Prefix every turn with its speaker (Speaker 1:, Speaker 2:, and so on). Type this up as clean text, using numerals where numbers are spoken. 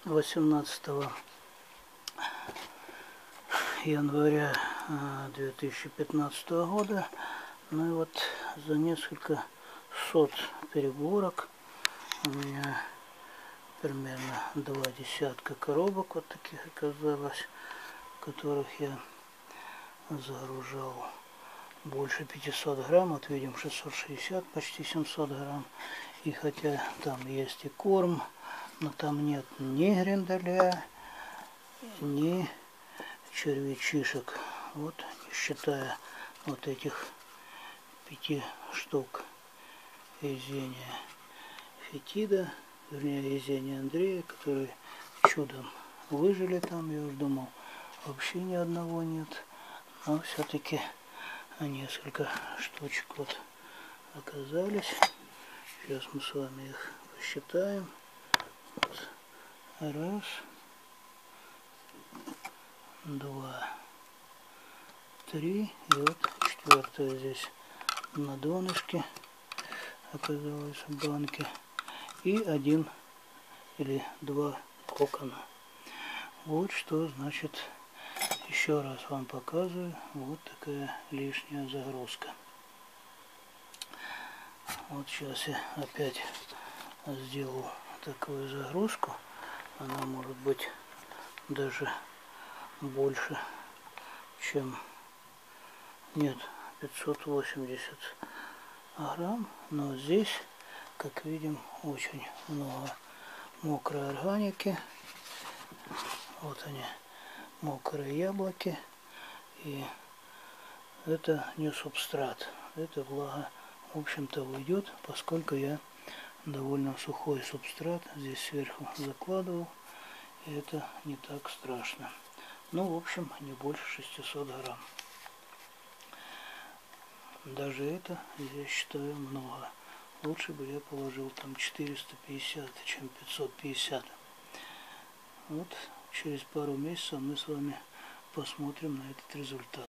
Speaker 1: 18 января 2015 года. Ну и вот за несколько сот переборок у меня примерно 2 десятка коробок вот таких оказалось, в которых я загружал больше 500 грамм. Вот видим 660, почти 700 грамм. И хотя там есть и корм, но там нет ни гренделя, ни червячишек. Вот, не считая вот этих 5 штук Езения Фетида, вернее Езения Андрея, которые чудом выжили там. Я уж думал, вообще ни одного нет. Но все-таки несколько штучек вот оказались. Сейчас мы с вами их посчитаем. Вот. Раз, два, три. И вот четвертая здесь на донышке оказалась в банке. И 1 или 2 кокона. Вот что значит, еще раз вам показываю, вот такая лишняя загрузка. Вот сейчас я опять сделал такую загрузку. Она может быть даже больше, чем, нет, 580 грамм. Но здесь, как видим, очень много мокрой органики. Вот они, мокрые яблоки. И это не субстрат, это влага, в общем-то, уйдет, поскольку я довольно сухой субстрат здесь сверху закладывал. И это не так страшно. Ну, в общем, не больше 600 грамм. Даже это, я считаю, много. Лучше бы я положил там 450, чем 550. Вот через пару месяцев мы с вами посмотрим на этот результат.